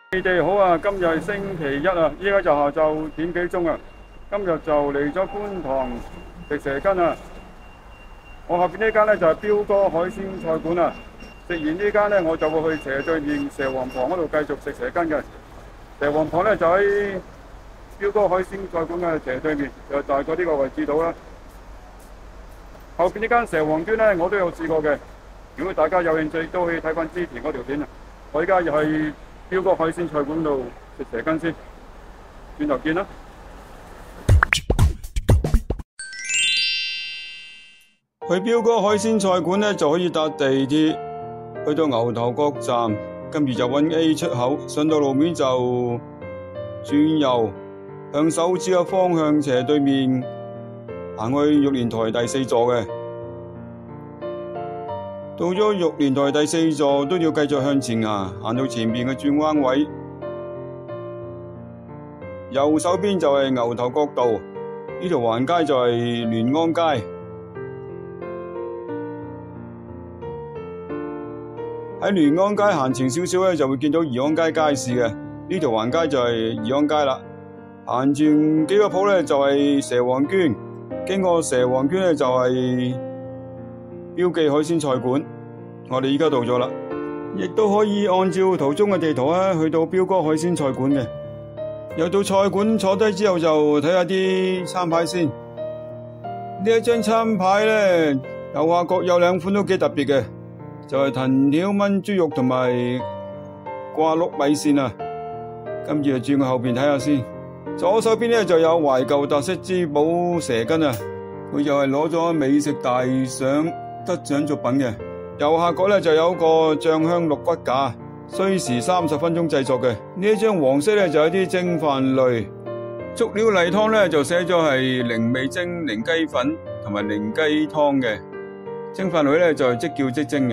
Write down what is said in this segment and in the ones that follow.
你哋好啊！今日係星期一啊，依家就下晝點幾鐘啊？今日就嚟咗觀塘食蛇羹啊！我後邊呢間呢，就係彪哥海鮮菜館啊！食完呢間呢，我就會去斜對面蛇王旁嗰度繼續食蛇羹嘅。蛇王旁呢，就喺彪哥海鮮菜館嘅斜對面，就大概呢個位置度啦。後邊呢間蛇王娟呢，我都有試過嘅。如果大家有興趣，都可以睇翻之前嗰條片啊！我而家又係彪哥海鮮菜館度食蛇羹先，轉頭見啦。去彪哥海鮮菜館呢，就可以搭地鐵去到牛頭角站，跟住就揾 A 出口，上到路面就轉右，向手指嘅方向斜對面行去玉蓮台第4座嘅。到咗玉蓮台第4座都要繼續向前行，行到前面嘅轉彎位，右手邊就係牛頭角道，呢條橫街就係聯安街。喺聯安街行前少少咧，就會見到怡安街街市嘅，呢條橫街就係怡安街啦。行轉幾個鋪咧就係蛇王娟，經過蛇王娟咧就係標記海鮮菜館，我哋依家到咗啦，亦都可以按照圖中嘅地圖去到彪哥海鮮菜館嘅。又到菜館坐低之後就睇下啲餐牌先。呢一張餐牌咧，右下角有兩款都幾特別嘅，就係藤條炆豬肉同埋掛碌米線啊。跟住就轉去後邊睇下先。左手邊咧就有懷舊特色之寶蛇羹啊，佢就係攞咗美食大賞得獎作品嘅。右下角咧就有個醬香鹿骨架，需時30分鐘製作嘅。呢一張黃色咧就有啲蒸飯類，足料例湯咧就寫咗係零味蒸零雞粉同埋零雞湯嘅。蒸飯類咧就係即叫即蒸嘅。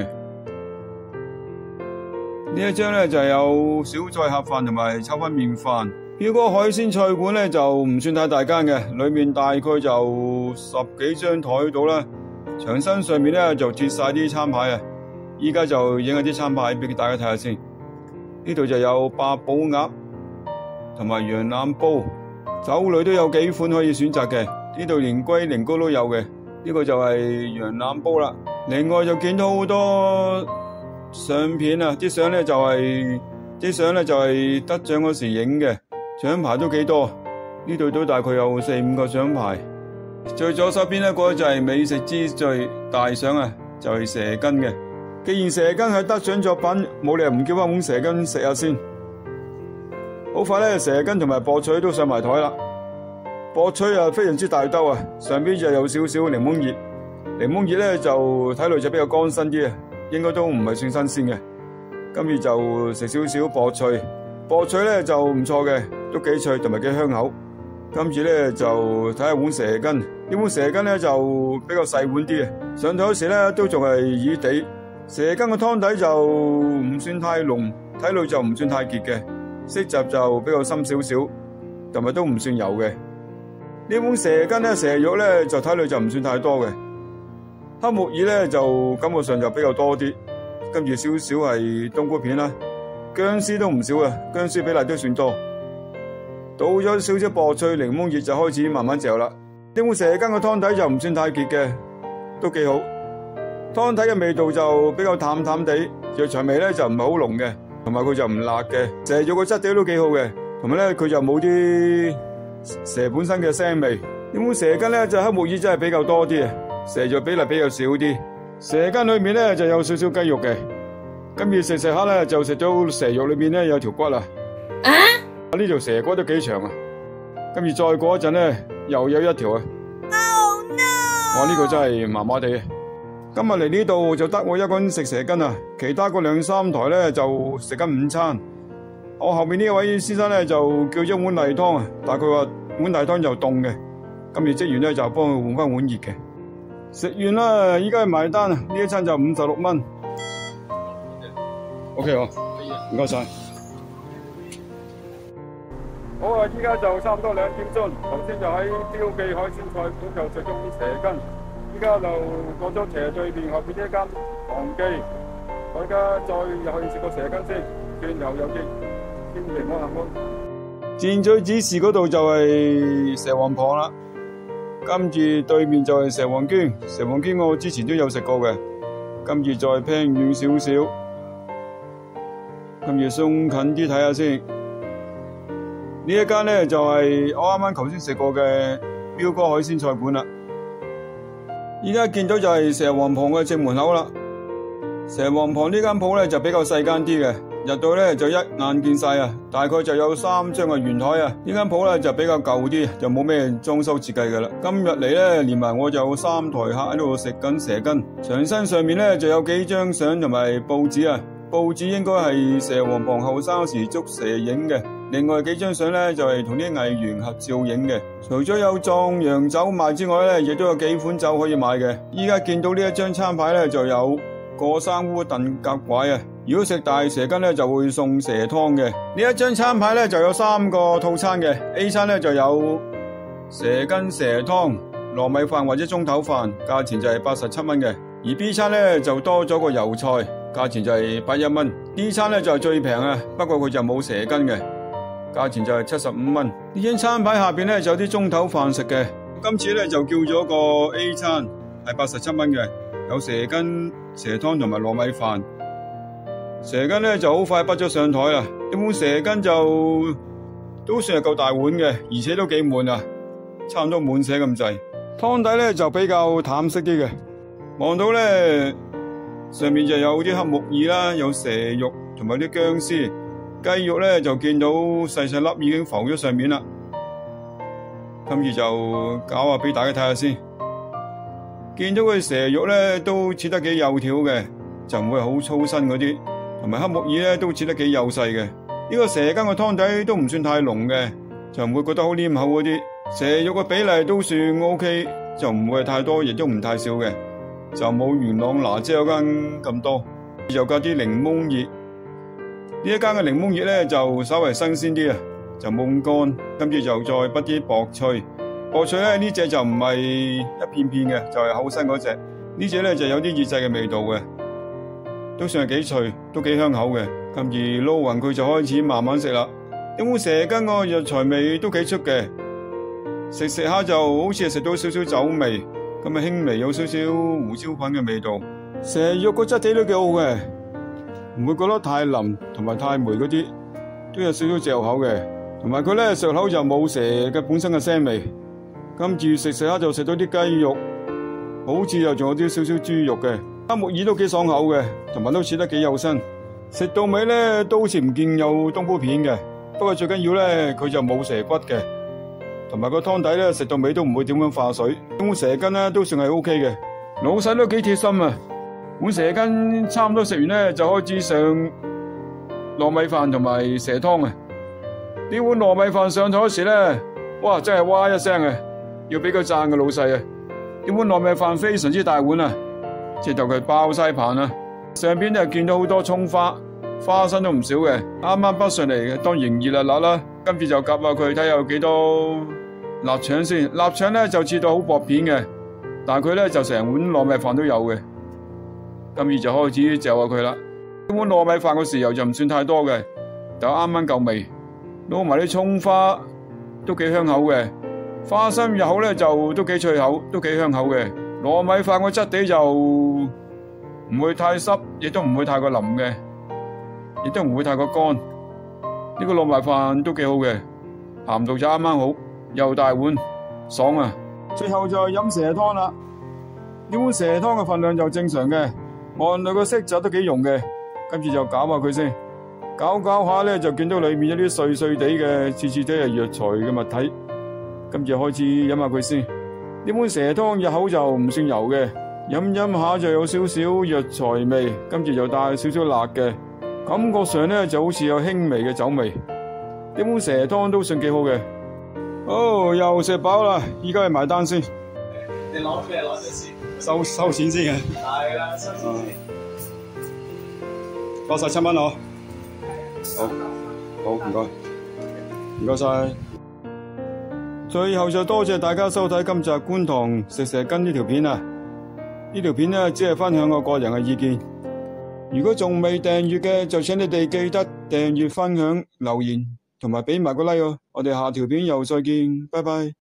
呢一張咧就有小菜盒飯同埋炒粉麵飯。彪哥海鮮菜館咧就唔算太大間嘅，裏面大概就10幾張台到啦。牆身上面咧就貼晒啲餐牌啊！依家就影下啲餐牌俾大家睇下先。呢度就有八寶鴨同埋羊腩煲，酒類都有幾款可以選擇嘅。呢度連龜苓膏都有嘅。呢個就係羊腩煲啦。另外就見到好多相片啊，啲相咧就係得獎嗰時影嘅，獎牌都幾多。呢度都大概有4、5個獎牌。最左手邊呢個就係美食之最大獎啊，就係蛇羹嘅。既然蛇羹係得獎作品，冇理由唔叫翻碗蛇羹食下先。好快咧，蛇羹同埋薄脆都上埋台啦。薄脆啊，非常之大兜啊，上邊就有少少檸檬葉。檸檬葉咧就睇落就比較乾身啲啊，應該都唔係算新鮮嘅。跟住就食少少薄脆，薄脆咧就唔錯嘅，都幾脆同埋幾香口。跟住咧就睇下碗蛇羹，呢碗蛇羹咧就比較細碗啲嘅，上台嗰時咧都仲係熱地。蛇羹嘅湯底就唔算太濃，睇落就唔算太結嘅，色澤就比較深少少，同埋都唔算油嘅。呢碗蛇羹咧，蛇肉咧就睇落就唔算太多嘅，黑木耳咧就感覺上就比較多啲，跟住少少係冬菇片啦，薑絲都唔少啊，薑絲比例都算多。倒咗少少薄脆檸檬葉就開始慢慢嚼啦。呢碗蛇羹嘅湯底就唔算太結嘅，都幾好。湯底嘅味道就比較淡淡地，藥材味咧就唔係好濃嘅，同埋佢就唔辣嘅。蛇肉個質地都幾好嘅，同埋咧佢就冇啲蛇本身嘅腥味。呢碗蛇羹咧就黑木耳真係比較多啲啊，蛇肉比例比較少啲。蛇羹裏面咧就有少少雞肉嘅，跟住食下咧就食到蛇肉裏面咧有條骨啊。呢條蛇骨都幾長啊，跟住再過一陣咧又有一條啊。 Oh no！ 我呢個真係麻麻地。今日嚟呢度就得我一個人食蛇羹啊，其他嗰2、3台咧就食緊午餐。我後面呢位先生咧就叫一碗例湯啊，但係佢話碗例湯就凍嘅，跟住職員咧就幫佢換翻碗熱嘅。食完啦，依家去埋單啊，呢一餐就56蚊。OK 好，唔該晒。好啊！依家就差唔多2點鐘，頭先就喺標記海鮮菜館就食咗碗蛇羹，依家就過咗斜對面後邊呢一間唐記，我而家再入去食個蛇羹先，轉右右轉， 箭嘴指示嗰度就係蛇王蚌啦，跟住對面就係蛇王娟。蛇王娟我之前都有食過嘅，跟住再偏遠少少，跟住送近啲睇下先。呢一間咧就係我啱啱頭先食過嘅彪哥海鮮菜館啦。依家見到就係蛇王蚌嘅正門口啦。蛇王蚌呢間鋪咧就比較細間啲嘅，入到咧就一眼見晒啊，大概就有3張嘅圓台啊。呢間鋪咧就比較舊啲，就冇咩裝修設計噶啦。今日嚟咧連埋我就有3台客喺度食緊蛇羹，牆身上面咧就有幾張相同埋報紙啊，報紙應該係蛇王蚌後生時捉蛇影嘅。另外幾張相咧就係同啲藝員合照影嘅。除咗有壯陽酒賣之外咧，亦都有幾款酒可以買嘅。依家見到呢一張餐牌咧就有過生烏燉甲拐啊！如果食大蛇羹咧就會送蛇湯嘅。呢一張餐牌咧就有3個套餐嘅。A 餐咧就有蛇羹蛇湯、糯米飯或者中頭飯，價錢就係87蚊嘅。而 B 餐咧就多咗個油菜，價錢就係81蚊。D 餐咧就係最平啊，不過佢就冇蛇羹嘅。價錢就係75蚊。呢張餐牌下邊咧就有啲中頭飯食嘅。今次咧就叫咗個 A 餐，係87蚊嘅，有蛇羹、蛇湯同埋糯米飯。蛇羹咧就好快畢咗上台啦。一碗蛇羹就都算係夠大碗嘅，而且都幾滿啊，差唔多滿瀉咁滯。湯底咧就比較淡色啲嘅，望到咧上面就有啲黑木耳啦，有蛇肉同埋啲薑絲。雞肉咧就見到細細粒已經浮咗上面啦，跟住就搞下俾大家睇下先。見到佢蛇肉咧都切得幾幼條嘅，就唔會好粗身嗰啲，同埋黑木耳咧都切得幾幼細嘅。呢個蛇羹嘅湯底都唔算太濃嘅，就唔會覺得好黏口嗰啲。蛇肉嘅比例都算 OK， 就唔會太多，亦都唔太少嘅，就冇元朗拿姐嗰間咁多。又加啲檸檬葉。呢一間嘅檸檬葉咧就稍為新鮮啲啊，就冇咁乾，跟住就再滗啲薄脆。薄脆咧呢隻就唔係一片片嘅，就係厚身嗰隻。呢隻咧就有啲醃製嘅味道嘅，都算係幾脆，都幾香口嘅。跟住撈勻佢就開始慢慢食啦。呢碗蛇羹個藥材味都幾出嘅，食食下就好似係食到少少酒味，咁啊輕微有少少胡椒粉嘅味道。蛇肉個質地都幾好嘅。唔會覺得太腍同埋太霉嗰啲，都有少少嚼口嘅。同埋佢咧食口就冇蛇嘅本身嘅腥味。跟住食食下就食到啲雞肉，好似又仲有啲少少豬肉嘅。黑木耳都幾爽口嘅，同埋都切得幾幼身。食到尾咧都好似唔見有冬菇片嘅，不過最緊要咧佢就冇蛇骨嘅，同埋個湯底咧食到尾都唔會點樣化水。碗蛇羹咧都算係 OK 嘅，老細都幾貼心啊！碗蛇羹差唔多食完咧，就開始上糯米飯同埋蛇湯啊！呢碗糯米飯上台嗰時咧，哇，真係哇一聲啊！要俾佢讚嘅老細啊！呢碗糯米飯非常之大碗啊，直頭佢爆晒盤啊！上邊咧見到好多蔥花，花生都唔少嘅，啱啱畢上嚟嘅，當然熱辣辣啦。跟住就夾下佢睇有幾多臘腸先，臘腸咧就切到好薄片嘅，但係佢咧就成碗糯米飯都有嘅。跟住就開始嚼下佢啦。呢碗糯米飯個豉油就唔算太多嘅，就啱啱夠味。撈埋啲蔥花都幾香口嘅，花生入口咧就都幾脆口，都幾香口嘅。糯米飯個質地就唔會太濕，亦都唔會太過腍嘅，亦都唔會太過乾。呢個糯米飯都幾好嘅，鹹度就啱啱好，又大碗，爽啊！最後就飲蛇湯啦。呢碗蛇湯嘅份量就正常嘅，按佢個色澤都幾濃嘅，跟住就攪下佢先，攪下咧就見到裏面有啲碎碎地嘅、刺刺地嘅藥材嘅物體，跟住開始飲下佢先。呢碗蛇湯入口就唔算油嘅，飲下就有少少藥材味，跟住就帶少少辣嘅，感覺上咧就好似有輕微嘅酒味。呢碗蛇湯都算幾好嘅。哦，又食飽啦，依家去埋單先。 你攞咩攞咗先？ 收錢先嘅。 係啦，收錢先。 87蚊哦。好，唔該，唔該晒。最後就多謝大家收睇今集觀塘食蛇羹呢條片啊！呢條片呢只係分享我個人嘅意見。如果仲未訂閱嘅，就請你哋記得訂閱、分享、留言同埋俾埋個 like 哦。我哋下條片又再見，拜拜。